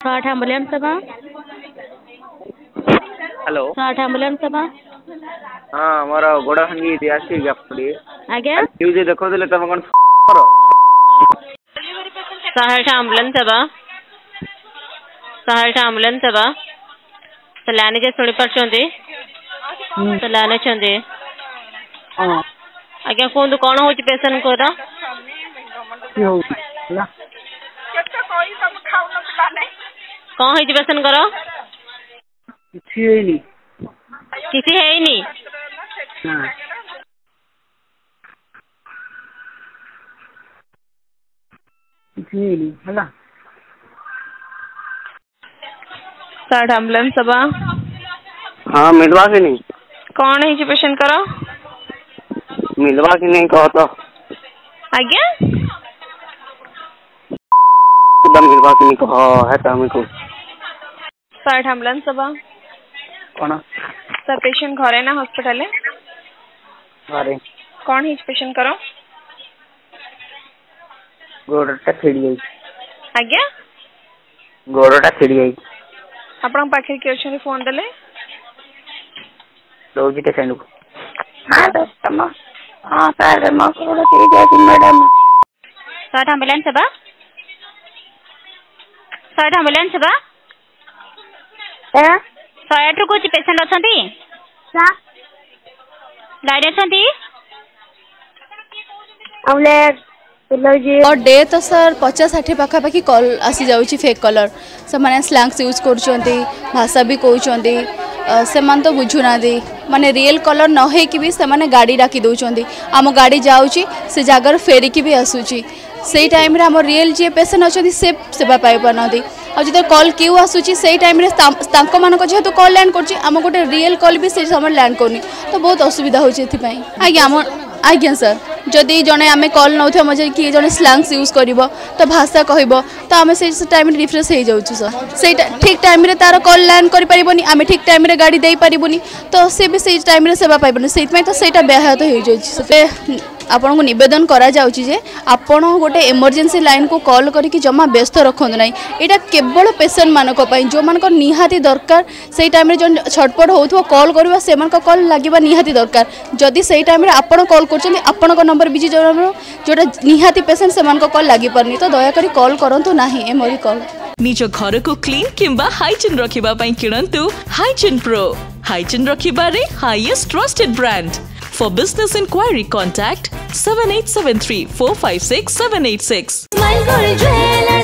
108 ambulance सेवा। Hello 108 ambulance सेवा। हाँ मोर गोड़ भांगी आसी गपड़ी आज्ञा न्यूज देखो तुम कौन 108 एम्बुलेंस सेवा। 108 एम्बुलेंस सेवा। लाने जे सुनी पारछंती लाने छंदी हां आज्ञा कोन कोन होची पेशेंट को रा की होची ना केते कोई सब खाउ न पिला नै कोन होची पेशेंट करो किछि हेनी किछि हेनी हां किछि हेनी हला 108 एम्बुलेंस सेवा। हाँ मिलवा कि नहीं कौन है पेशेंट करो मिलवा कि नहीं कहो तो आज्ञा मिलवा कि नहीं कहो है तो हमको 108 एम्बुलेंस सेवा। कौन सर पेशेंट घरे ना हॉस्पिटल है अरे कौन है पेशेंट करो गोड़टा छिड़ी गई आज्ञा गोड़टा छिड़ी गई आपण पाखे के अछि फोन देले रोजी पेशेंट को हां तम हां सर म गोड़ छिड़ी गई मैडम 108 एम्बुलेंस सेवा। 108 एम्बुलेंस सेवा। 108 रो कोची पेशेंट अछंती सा गाड़ी अछंती एम्बुलेंस और डेथ सर 50-60 पाखापाखि कल आसी जाउची फेक कलर से माने स्लैंग्स यूज करछंती भाषा भी कहउछंती से मान तो बुझुना दे माने रियल कलर न हे कि भी से माने गाड़ी डाकी दउछंती आम गाड़ी जाउची से जागर फेरी की भी आसुची सेई टाइम रे हम रियल जे पेशेंट अछंती से सेवा पाई पनदी आ जते कॉल क्यू आसुची सेई टाइम रे तांको मानको जेहेतु कॉल लैंड करची आम गोटे रियल कॉल भी से समय लैंड करनी तो बहुत असुविधा होची एथि पई आज्ञा सर जदि जने आमे कॉल नउथे मजे कि जने स्लैंग्स यूज करिवो तो भाषा कहइबो तो आमे से टाइम रे रिफ्रेश हे जाउछु सर सेटा ठीक टाइम रे तार कॉल लैंड करि परिबोनी आमे ठीक टाइम रे गाड़ी देई परिबोनी तो से भी से टाइम रे सेवा पाइबोनी सेत में तो सेटा ब्याहत हे जाउछु से आपन को निवेदन करा जाउची जे आपन गोटे इमरजेंसी लाइन को कॉल करिकि जमा व्यस्त रखंद नै एटा केवल पेशेंट मानक पई जो मानक निहाती दरकार सेई टाइम रे जन छटपट होथो कॉल करबा से मानक कॉल लागिबा निहाती दरकार जदि सेई टाइम रे आपन कॉल करछन आपन को नंबर बिजी जोटा निहाती पेशेंट से मानक कॉल लागि परनी तो दया करी कॉल करंतु नाही एमरी कॉल निज घर को क्लीन किंबा हाइजीन रखिबा पई किणंतु हाइजीन प्रो हाइजीन रखिबा रे highest trusted brand For business inquiry, contact 7873 456 786.